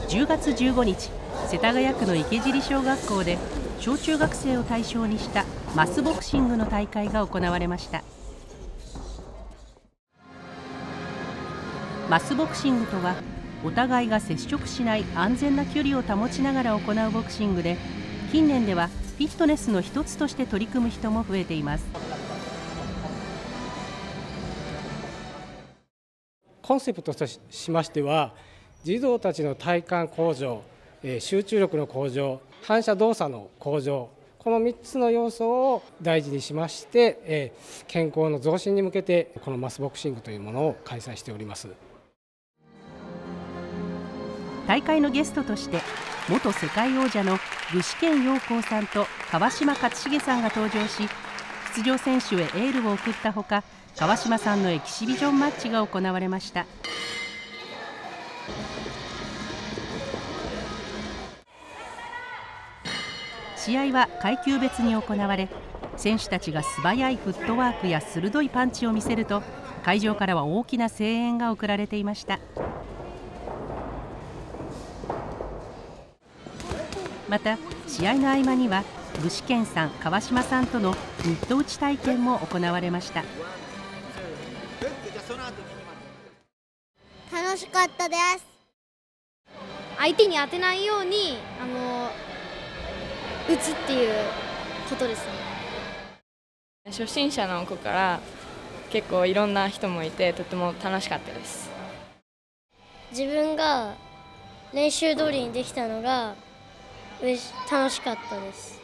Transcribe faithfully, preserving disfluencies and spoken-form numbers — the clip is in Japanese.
じゅうがつじゅうごにち、世田谷区の池尻小学校で小中学生を対象にしたマスボクシングの大会が行われました。マスボクシングとは、お互いが接触しない安全な距離を保ちながら行うボクシングで、近年ではフィットネスの一つとして取り組む人も増えています。 コンセプトとしましては、児童たちの体幹向上、集中力の向上、反射動作の向上、このみっつの要素を大事にしまして、健康の増進に向けてこのマスボクシングというものを開催しております。 大会のゲストとして元世界王者の具志堅用高さんと川島勝重さんが登場し、出場選手へエールを送ったほか、川島さんのエキシビジョンマッチが行われました。試合は階級別に行われ、選手たちが素早いフットワークや鋭いパンチを見せると、会場からは大きな声援が送られていました。また試合の合間には具志堅さん、川島さんとのミット打ち体験も行われました。 楽しかったです。 相手に当てないようにあの打つっていうことですね。 初心者の子から結構いろんな人もいて、とても楽しかったです。 自分が練習通りにできたのが楽しかったです。